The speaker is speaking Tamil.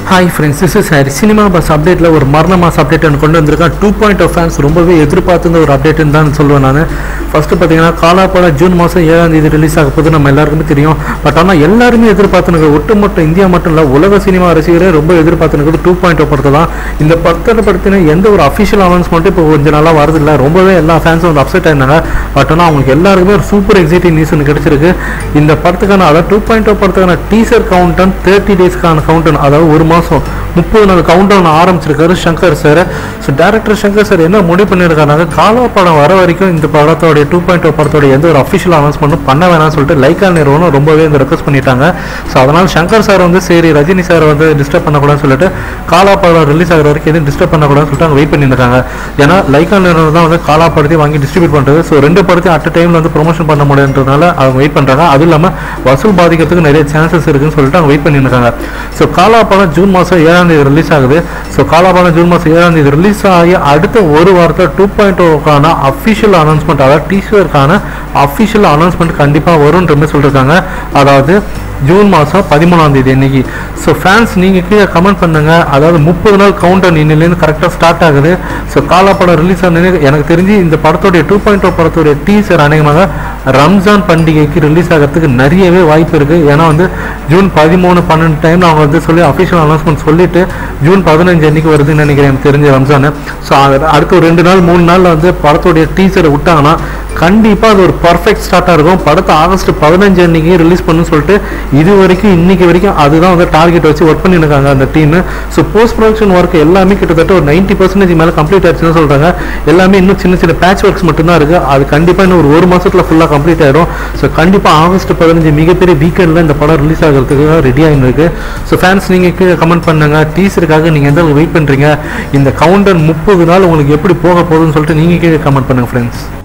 Hi friends, this is Hari. Cinema buzz அப்டேட்டில் ஒரு மரண மாஸ் அப்டேட் எனக்கு கொண்டு வந்திருக்கேன். 2.0 ஃபேன்ஸ் ரொம்பவே எதிர்பார்த்துருந்த ஒரு அப்டேட்டுன்னு தான் சொல்லுவேன் நான். ஃபஸ்ட்டு பார்த்தீங்கன்னா காலா படம் ஜூன் மாதம் 7ஆம் தேதி ரிலீஸ் ஆக போது நம்ம எல்லாருக்குமே தெரியும். பட் ஆனால் எல்லாருமே எதிர்பார்த்துனுக்கு ஒட்டுமொத்த இந்தியா மட்டும் இல்லை, உலக சினிமா ரசிகரே ரொம்ப எதிர்பார்த்துனுக்கு 2.0 படத்தை தான். இந்த படத்தை பற்றின எந்த ஒரு அஃபிஷியல் அனௌன்ஸ்மெண்ட்டும் இப்போ கொஞ்சம் நாளாக வரதில்லை. ரொம்பவே எல்லா ஃபேன்ஸும் வந்து அப்செட் ஆயிருந்தாங்க. பட் ஆனால் அவங்களுக்கு எல்லாருக்குமே ஒரு சூப்பர் எக்ஸைட்டிங் நியூஸ் ஒன்று கிடைச்சிருக்கு. இந்த படத்துக்கான அதாவது 2.0 படத்துக்கான டீசர் கவுண்டன் 30 டேஸ்க்கான கவுண்டன், அதாவது ஒரு மாதம் 30 நாள் கவுண்டவுன் ஆரம்பிச்சிருக்காரு Shankar sir. So director Shankar sir என்ன முடிவு பண்ணியிருக்காங்க, காலா படம் வர வரைக்கும் இந்த படத்தோடைய 2.0 படத்தோடைய எந்த ஒரு அஃபிஷியல் அனௌன்ஸ்மெண்ட்டும் பண்ண வேணாம்னு சொல்லிட்டு லைக்கா நிறுவனம் ரொம்பவே இந்த ரெக்வஸ்ட் பண்ணிட்டாங்க. ஸோ அதனால் சங்கர் சார் வந்து சரி ரஜினி சார் வந்து டிஸ்டர்ப் பண்ணக்கூடாதுன்னு சொல்லிட்டு காலா படம் ரிலீஸ் ஆகிற வரைக்கும் எதுவும் டிஸ்டர்ப் பண்ணக்கூடாதுன்னு சொல்லிட்டு அவங்க வெயிட் பண்ணியிருக்காங்க. ஏன்னா லைக்கா நிறுவனம் தான் வந்து காலா படத்தையும் வாங்கி டிஸ்ட்ரிபியூட் பண்ணுறது. ஸோ ரெண்டு படத்தையும் அட் டைமில் வந்து ப்ரொமோஷன் பண்ண முடியுன்றதுனால அவங்க வெயிட் பண்ணுறாங்க. அதுவும் இல்லாமல் வசூல் பாதிக்கிறதுக்கு நிறைய சான்சஸ் இருக்குன்னு சொல்லிட்டு அவங்க வெயிட் பண்ணியிருக்காங்க. ஸோ காலா படம் ஜூன் மாதம் 7ஆம் தேதி ரிலீஸ் ஆகுது. ஸோ காலா படம் ஜூன் மாதம் 7ஆம் தேதி ரிலீஸ் ஆகி அடுத்த ஒரு வாரத்தில் 2.0க்கான அஃபிஷியல் அனௌன்ஸ்மெண்ட், அதாவது டீசருக்கான அஃபிஷியல் அனௌன்ஸ்மெண்ட் கண்டிப்பாக வரும்ன்ற மாதிரி சொல்லியிருக்காங்க. அதாவது ஜூன் மாதம் 13ஆம் தேதி அன்னைக்கு. ஸோ ஃபேன்ஸ் நீங்கள் கீழே கமெண்ட் பண்ணுங்க. அதாவது 30 நாள் கவுண்டர் இன்னிலேருந்து கரெக்டாக ஸ்டார்ட் ஆகுது. ஸோ காலா படம் ரிலீஸ் ஆனது எனக்கு தெரிஞ்சு இந்த படத்தோடைய 2.0 படத்தோடைய டீசர் அநேகமாக ரம்ஜான் பண்டிகைக்கு ரிலீஸ் ஆகிறதுக்கு நிறையவே வாய்ப்பு இருக்குது. ஏன்னா வந்து ஜூன் 13, 12 டைமில் அவங்க வந்து சொல்லி அஃபிஷியல் அனௌன்ஸ்மெண்ட் சொல்லிட்டு ஜூன் 15 அன்னைக்கு வருதுன்னு நினைக்கிறேன் எனக்கு தெரிஞ்ச ரம்ஜான். ஸோ அடுத்த ஒரு 2 நாள் 3 நாளில் வந்து படத்தோடைய டீசரை விட்டாங்கன்னா கண்டிப்பாக அது ஒரு பர்ஃபெக்ட் ஸ்டார்ட்டாக இருக்கும். படத்தை ஆகஸ்ட் 15 அன்னைக்கு ரிலீஸ் பண்ணுன்னு சொல்லிட்டு இது வரைக்கும் இன்னைக்கு வரைக்கும் அதுதான் வந்து டார்கெட் வச்சு ஒர்க் பண்ணியிருக்காங்க அந்த team. So post production work எல்லாமே கிட்டத்தட்ட ஒரு 90% மேலே கம்ப்ளீட் ஆயிடுச்சுன்னு சொல்கிறாங்க. எல்லாமே இன்னும் சின்ன சின்ன பேட்ச் ஒர்க்ஸ் மட்டும்தான் இருக்குது. அது கண்டிப்பாக இன்னும் ஒரு மாதத்தில் ஃபுல்லாக கம்ப்ளீட் ஆகிடும். ஸோ கண்டிப்பாக ஆகஸ்ட் 15 மிகப்பெரிய வீக்கெண்டில் இந்த படம் ரிலீஸ் ஆகிறதுக்கு ரெடி ஆகிருக்கு. ஸோ ஃபேன்ஸ் நீங்கள் கமெண்ட் பண்ணுங்க, டீசருக்காக நீங்கள் எந்த வெயிட் பண்ணுறீங்க, இந்த கவுண்டர் 30 நாள் உங்களுக்கு எப்படி போக போகுதுன்னு சொல்லிட்டு நீங்கள் கீழே கமெண்ட் பண்ணுங்கள் ஃப்ரெண்ட்ஸ்.